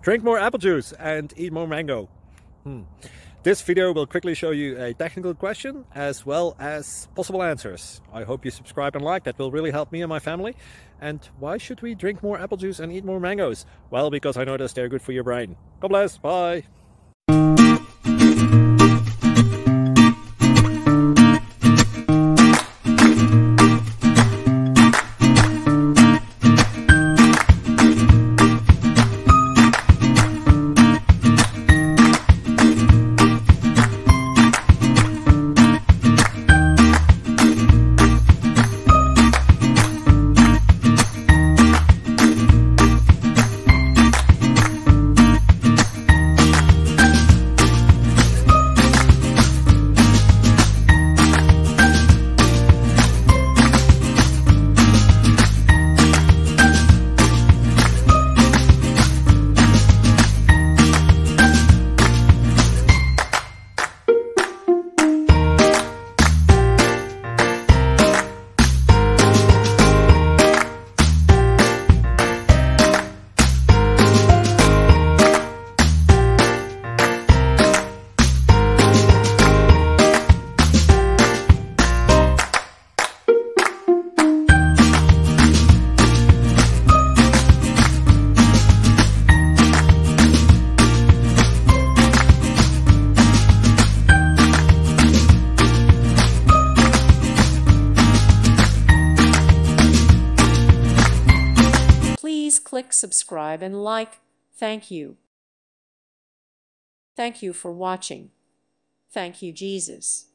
Drink more apple juice and eat more mango. This video will quickly show you a technical question as well as possible answers. I hope you subscribe and like, that will really help me and my family. And why should we drink more apple juice and eat more mangoes? Well, because I noticed they're good for your brain. God bless, bye! Please click subscribe and like. Thank you. Thank you for watching. Thank you, Jesus.